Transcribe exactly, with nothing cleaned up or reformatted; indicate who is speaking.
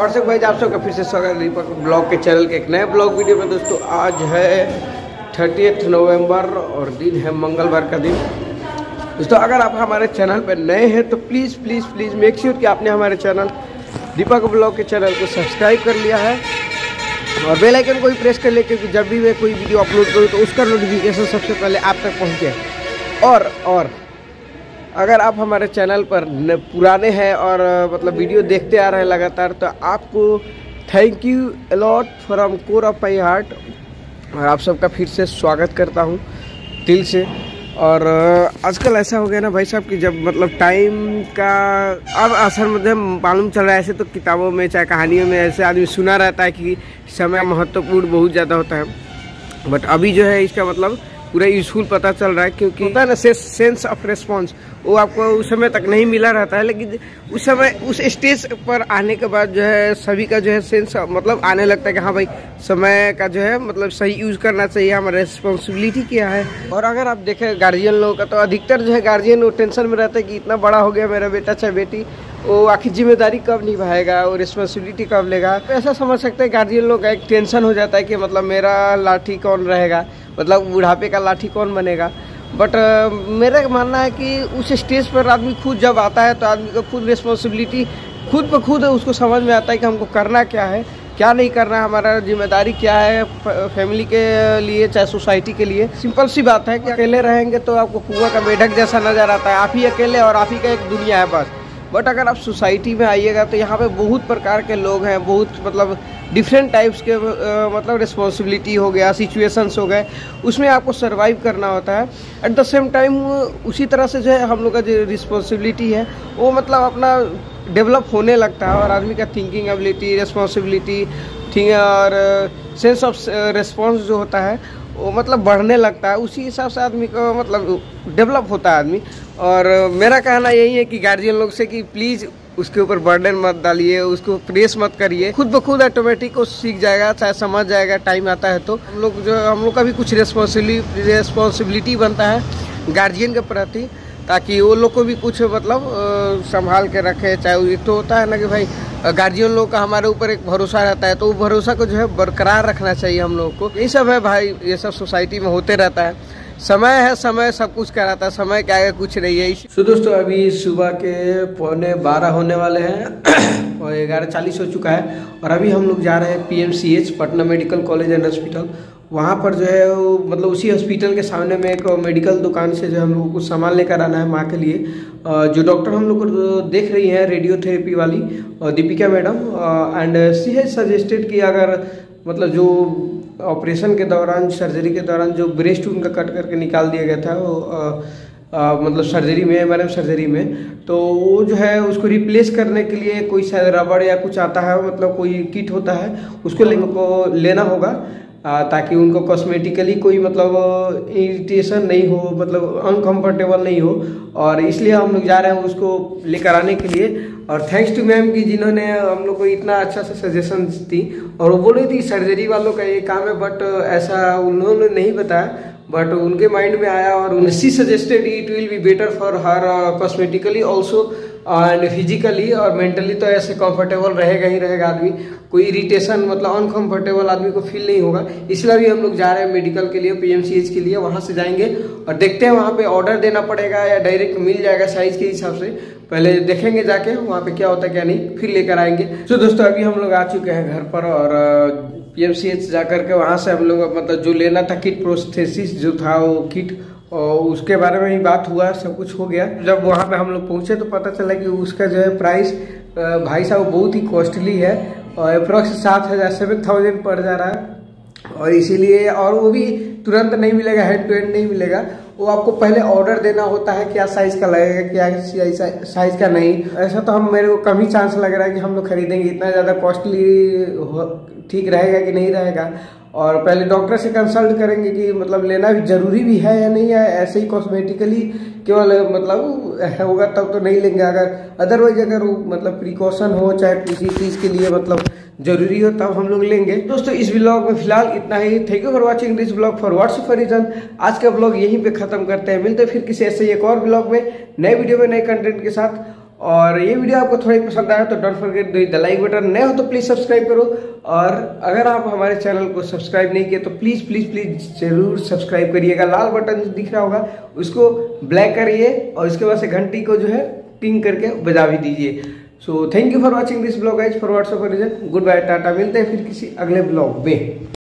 Speaker 1: WhatsApp भाई आप सबका फिर से स्वागत है दीपक ब्लॉग के चैनल के एक नए ब्लॉग वीडियो में। दोस्तों आज है थर्टियथ नवंबर और दिन है मंगलवार का दिन। दोस्तों अगर आप हमारे चैनल पर नए हैं तो please please please make sure कि आपने हमारे चैनल दीपक ब्लॉग के चैनल को सब्सक्राइब कर लिया है और बेल आइकन को भी प्रेस कर ले, क्योंकि जब भी मैं कोई वीडियो अपलोड करूँ तो उसका नोटिफिकेशन सबसे पहले आप तक पहुँचे। और और अगर आप हमारे चैनल पर पुराने हैं और मतलब वीडियो देखते आ रहे हैं लगातार, तो आपको thank you a lot from core of my heart. और आप सबका फिर से स्वागत करता हूं दिल से। और आजकल ऐसा हो गया ना भाई साहब कि जब मतलब टाइम का अब असर मुझे मालूम चल रहा है। ऐसे तो किताबों में चाहे कहानियों में ऐसे आदमी सुना रहता है कि समय महत्वपूर्ण बहुत ज़्यादा होता है, बट अभी जो है इसका मतलब पूरा यूजफुल पता चल रहा है। क्योंकि होता है ना सेंस ऑफ रिस्पॉन्स, वो आपको उस समय तक नहीं मिला रहता है, लेकिन उस समय उस स्टेज पर आने के बाद जो है सभी का जो है सेंस मतलब आने लगता है कि हाँ भाई समय का जो है मतलब सही यूज करना चाहिए, हमारा रिस्पॉन्सिबिलिटी क्या है। और अगर आप देखें गार्जियन लोगों का, तो अधिकतर जो है गार्जियन वो टेंशन में रहता है कि इतना बड़ा हो गया मेरा बेटा चाहे बेटी, वो आखिर जिम्मेदारी कब निभाएगा, वो रिस्पॉन्सिबिलिटी कब लेगा। तो ऐसा समझ सकते हैं गार्जियन लोग का एक टेंशन हो जाता है कि मतलब मेरा लाठी कौन रहेगा, मतलब बुढ़ापे का लाठी कौन बनेगा। बट uh, मेरा मानना है कि उस स्टेज पर आदमी खुद जब आता है तो आदमी को खुद रिस्पॉन्सिबिलिटी खुद ब खुद उसको समझ में आता है कि हमको करना क्या है, क्या नहीं करना है, हमारा जिम्मेदारी क्या है फैमिली के लिए चाहे सोसाइटी के लिए। सिंपल सी बात है कि अकेले रहेंगे तो आपको कुआं का मेढक जैसा नज़र आता है, आप ही अकेले और आप ही का एक दुनिया है बस। बट अगर आप सोसाइटी में आइएगा तो यहाँ पे बहुत प्रकार के लोग हैं, बहुत मतलब डिफरेंट टाइप्स के आ, मतलब रिस्पॉन्सिबिलिटी हो गया, सिचुएशंस हो गए, उसमें आपको सरवाइव करना होता है। एट द सेम टाइम उसी तरह से जो है हम लोग का जो रिस्पॉन्सिबिलिटी है वो मतलब अपना डेवलप होने लगता है और आदमी का थिंकिंग एबिलिटी, रिस्पॉन्सिबिलिटी थिंक और सेंस ऑफ रिस्पॉन्स जो होता है वो मतलब बढ़ने लगता है। उसी हिसाब से आदमी को मतलब डेवलप होता है आदमी। और मेरा कहना यही है कि गार्जियन लोग से कि प्लीज़ उसके ऊपर बर्डन मत डालिए, उसको प्रेस मत करिए, खुद ब खुद ऑटोमेटिक वो सीख जाएगा, चाहे समझ जाएगा, टाइम आता है तो। हम लोग जो हम लोग का भी कुछ रिस्पॉन्सिबिलिटी रिस्पॉन्सिबिलिटी बनता है गार्जियन के प्रति, ताकि वो लोग को भी कुछ मतलब संभाल के रखे। चाहे एक तो होता है ना कि भाई गार्जियन लोग का हमारे ऊपर एक भरोसा रहता है, तो वो भरोसा को जो है बरकरार रखना चाहिए हम लोग को। यही सब है भाई, ये सब सोसाइटी में होते रहता है। समय है, समय सब कुछ कराता है, समय क्या है कुछ नहीं है। तो दोस्तों अभी सुबह के पौने बारह होने वाले हैं और ग्यारह चालीस हो चुका है और अभी हम लोग जा रहे हैं P M C H Patna medical college and hospital. वहाँ पर जो है वो मतलब उसी हॉस्पिटल के सामने में एक मेडिकल दुकान से जो हम लोग को कुछ सामान लेकर आना है माँ के लिए। जो डॉक्टर हम लोग को देख रही है रेडियोथेरेपी वाली Deepika madam, and she has suggested कि अगर मतलब जो ऑपरेशन के दौरान सर्जरी के दौरान जो ब्रेस्ट उनका कट करके निकाल दिया गया था वो आ, आ, मतलब सर्जरी में मैडम सर्जरी में, तो वो जो है उसको रिप्लेस करने के लिए कोई शायद रबड़ या कुछ आता है, मतलब कोई किट होता है, उसको ले, को लेना होगा ताकि उनको कॉस्मेटिकली कोई मतलब इरिटेशन नहीं हो, मतलब अनकंफर्टेबल नहीं हो। और इसलिए हम लोग जा रहे हैं उसको लेकर आने के लिए। और थैंक्स टू मैम की जिन्होंने हम लोग को इतना अच्छा सा सजेशन दी। और वो बोल रही थी सर्जरी वालों का ये काम है, बट ऐसा उन्होंने नहीं बताया, बट उनके माइंड में आया और she suggested it will be better for her cosmetically also and physically और मेंटली। तो ऐसे कंफर्टेबल रहेगा ही रहेगा आदमी, कोई इरिटेशन मतलब अनकंफर्टेबल आदमी को फील नहीं होगा। इसलिए भी हम लोग जा रहे हैं मेडिकल के लिए, पी एम सी एच के लिए। वहाँ से जाएंगे और देखते हैं वहाँ पे ऑर्डर देना पड़ेगा या डायरेक्ट मिल जाएगा साइज के हिसाब से। पहले देखेंगे जाके वहाँ पे क्या होता है क्या नहीं, फिर लेकर आएंगे। तो दोस्तों अभी हम लोग आ चुके हैं घर पर और पी एम सी एच जा करके वहाँ से हम लोग मतलब जो लेना था किट प्रोस्थेसिस जो था वो किट, और उसके बारे में ही बात हुआ, सब कुछ हो गया। जब वहाँ पे हम लोग पहुँचे तो पता चला कि उसका जो है प्राइस भाई साहब बहुत ही कॉस्टली है और अप्रोक्स सात हज़ार सेवन थाउजेंड पड़ जा रहा है। और इसीलिए और वो भी तुरंत नहीं मिलेगा, हेड टू हेड नहीं मिलेगा, वो आपको पहले ऑर्डर देना होता है क्या साइज का लगेगा, क्या साइज का नहीं। ऐसा तो हम मेरे को कम ही चांस लग रहा है कि हम लोग खरीदेंगे, इतना ज़्यादा कॉस्टली ठीक रहेगा कि नहीं रहेगा। और पहले डॉक्टर से कंसल्ट करेंगे कि मतलब लेना भी जरूरी भी है या नहीं है, ऐसे ही कॉस्मेटिकली केवल मतलब होगा तब तो नहीं लेंगे। अगर अदरवाइज अगर वो मतलब प्रिकॉशन हो चाहे किसी चीज़ के लिए मतलब जरूरी हो तब हम लोग लेंगे। दोस्तों इस ब्लॉग में फिलहाल इतना ही। Thank you for watching this blog for WhatsApp for reason. आज का ब्लॉग यहीं पे खत्म करते हैं, मिलते हैं फिर किसी ऐसे एक और ब्लॉग में नए वीडियो में नए कंटेंट के साथ। और ये वीडियो आपको थोड़ी पसंद आया तो don't forget the like button, नए हो तो प्लीज़ सब्सक्राइब करो। और अगर आप हमारे चैनल को सब्सक्राइब नहीं किए तो प्लीज़ प्लीज़ प्लीज़ जरूर सब्सक्राइब करिएगा। लाल बटन दिख रहा होगा उसको ब्लैक करिए और इसके बाद से घंटी को जो है टिंग करके बजा भी दीजिए। So thank you for watching this blog guys, for WhatsApp reason. Good bye, टाटा, मिलते हैं फिर किसी अगले ब्लॉग में।